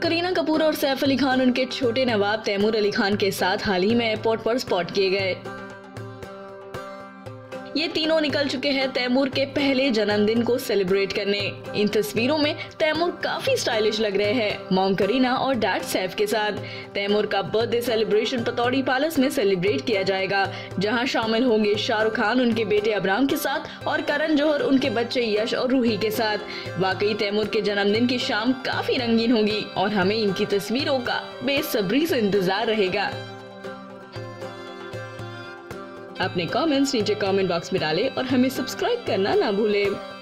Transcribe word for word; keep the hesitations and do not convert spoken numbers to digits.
करीना कपूर और सैफ अली खान उनके छोटे नवाब तैमूर अली खान के साथ हाल ही में एयरपोर्ट पर स्पॉट किए गए। ये तीनों निकल चुके हैं तैमूर के पहले जन्मदिन को सेलिब्रेट करने। इन तस्वीरों में तैमूर काफी स्टाइलिश लग रहे हैं, मॉम करीना और डैड सैफ के साथ। तैमूर का बर्थडे सेलिब्रेशन पतौड़ी पैलेस में सेलिब्रेट किया जाएगा, जहां शामिल होंगे शाहरुख खान उनके बेटे अबराम के साथ और करण जौहर उनके बच्चे यश और रूही के साथ। वाकई तैमूर के जन्मदिन की शाम काफी रंगीन होगी और हमें इनकी तस्वीरों का बेसब्री से इंतजार रहेगा। अपने कमेंट्स नीचे कमेंट बॉक्स में डालें और हमें सब्सक्राइब करना ना भूलें।